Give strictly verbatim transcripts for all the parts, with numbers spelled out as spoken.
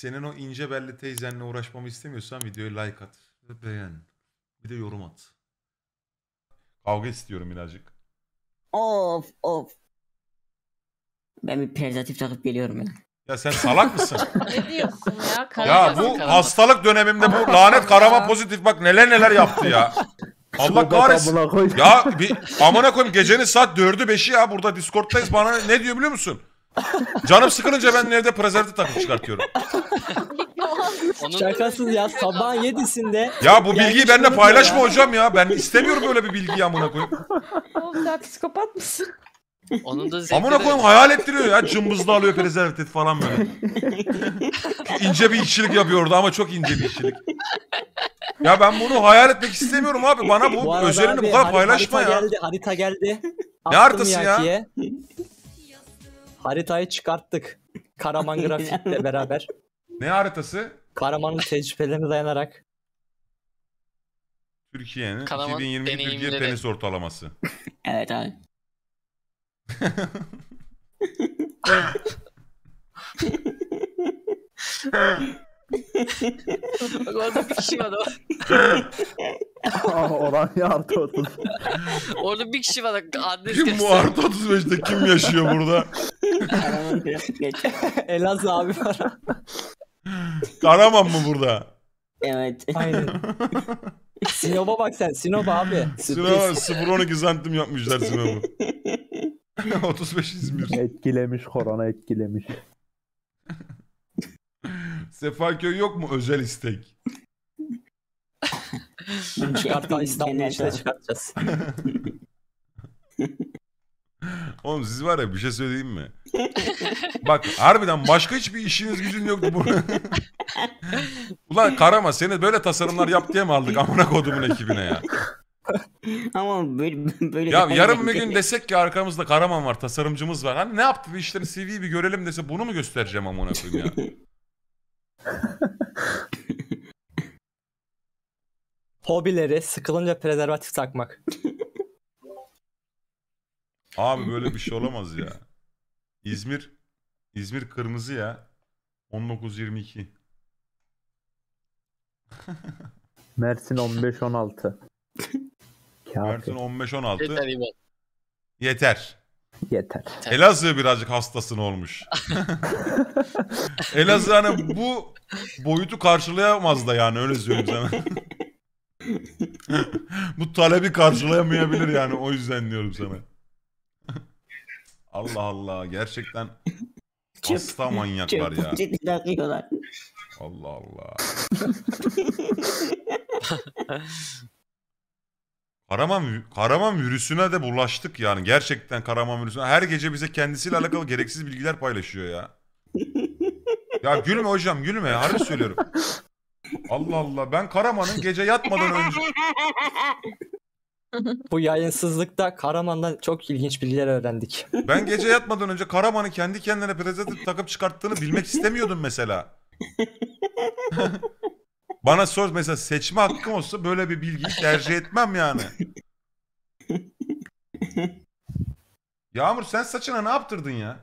Senin o ince belli teyzenle uğraşmamı istemiyorsan videoyu like at ve beğen. Bir de yorum at. Kavga istiyorum birazcık. Of of. Ben bir prezervatif takıp geliyorum ya. Ya sen salak mısın? Ne diyorsun ya? Ya Karama bu karama. hastalık dönemimde bu lanet karama pozitif bak neler neler yaptı ya. Allah kahretsin. Ya bir amına koyayım gecenin saat dördü beşi ya burada Discord'dayız bana ne diyor biliyor musun? Canım sıkılınca ben evde prezervatif takıp çıkartıyorum. Onun Şakasız ya sabahın yedisinde. Ya bu bilgiyi benimle şunu paylaşma ya. hocam ya. Ben istemiyorum böyle bir bilgiyi amına koyayım. Oğlum sen psikopat mısın? onun da zevkleri. Amına koyayım hayal ettiriyor ya. Cımbızla alıyor prezervatif falan böyle. İnce bir işçilik yapıyor orada ama çok ince bir işçilik. Ya ben bunu hayal etmek istemiyorum abi. Bana bu, Bu arada özelini abi, bu kadar hari- paylaşma harita ya. Geldi, harita geldi. Ne Attım haritası ya? Yaki'ye. Haritayı çıkarttık. Karaman grafikle beraber. Ne haritası? Karaman'ın tecrübelerine dayanarak. Türkiye'nin Kanaman iki bin yirmi Türkiye deneyimleri. penis ortalaması. Evet abi. Bak orada bir kişi var. Oran ya artı otuz. Orada bir kişi var. Adres Kim bu göster. artı otuz beşte kim yaşıyor burada? Karaman grafik geç. Elazığ abi var. Karaman mı burada? Evet. Aynen. Sinop'a bak sen. Sinop abi. Sinop Sürpriz. sıfır virgül on iki santim yapmışlar Sinop'u. otuz beş İzmir. Etkilemiş korona etkilemiş. Sefaköy yok mu özel istek? Çıkartan İstanbul'u Genel işte olarak. çıkartacağız. Oğlum siz var ya bir şey söyleyeyim mi? Bak harbiden başka hiçbir işiniz gücün yoktu bu. Ulan Karama seni böyle tasarımlar yap diye mi aldık amına kodumun ekibine ya? Ama böyle böyle Ya de- yarın bir gün desek ki arkamızda Karaman var, tasarımcımız var. Hani ne yaptı bu işlerin C V'yi bir görelim dese bunu mu göstereceğim amına koyayım ya? Hobileri sıkılınca prezervatif takmak. Abi böyle bir şey olamaz ya. İzmir İzmir kırmızı ya. on dokuz yirmi iki. Mersin on beş on altı. Mersin Kafi. on beş on altı. Yeter İbo. Yeter. Yeter. Elazığ birazcık hastasın olmuş. Elazığ hani bu boyutu karşılayamaz da yani öyle söyleyeyim sana. Bu talebi karşılayamayabilir yani o yüzden diyorum sana. Allah Allah gerçekten Çöp- hasta manyaklar çöp ya. poşeti takıyorlar. Allah Allah. Karaman, Karaman virüsüne de bulaştık yani. Gerçekten Karaman virüsüne. Her gece bize kendisiyle alakalı gereksiz bilgiler paylaşıyor ya. Ya gülme hocam gülme. Harbi söylüyorum. Allah Allah. Ben Karaman'ın gece yatmadan önce... Bu yayınsızlıkta Karaman'dan çok ilginç bilgiler öğrendik. Ben gece yatmadan önce Karaman'ın kendi kendine prezervatif takıp çıkarttığını bilmek istemiyordum mesela. Bana sor mesela seçme hakkım olsa böyle bir bilgiyi tercih etmem yani. Yağmur sen saçına ne yaptırdın ya?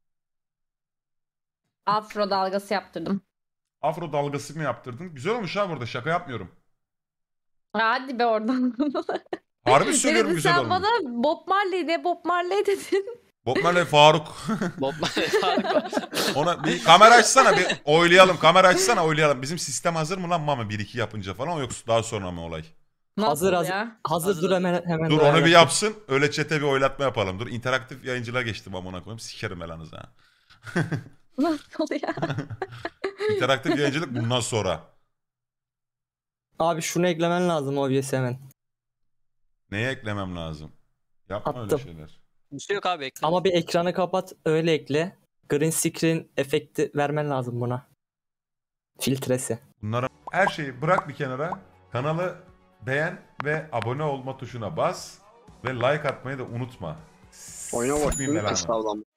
Afro dalgası yaptırdım. Afro dalgası mı yaptırdın? Güzel olmuş ha burada şaka yapmıyorum. Hadi be oradan. Harbi söylüyorum Dedin güzel sen olmuş. bana Bob Marley ne Bob Marley dedin. Bob Marley Faruk. Bob Marley. Ona bir kamera açsana bir oylayalım. Kamera açsana oylayalım. Bizim sistem hazır mı lan Mami bir iki yapınca falan yoksa daha sonra mı olay? Nasıl Hazır hazır. ya? Hazır, Hazır. dur hemen hemen. Dur beraber. onu bir yapsın. Öyle çete bir oylatma yapalım. Dur interaktif yayıncılığa geçtim amına koyayım. Sikerim belanızı ha. Nasıl ya? İnteraktif yayıncılık bundan sonra. Abi şunu eklemen lazım O B S hemen. Neye eklemem lazım? Yapma öyle Attım. şeyler. Bir şey yok abi. Ekle. Ama bir ekranı kapat öyle ekle. Green screen efekti vermen lazım buna. Filtresi. Bunlara her şeyi bırak bir kenara. Kanalı beğen ve abone olma tuşuna bas. Ve like atmayı da unutma. Oyuna bak. Sikmeyeyim belanı. Sağlam.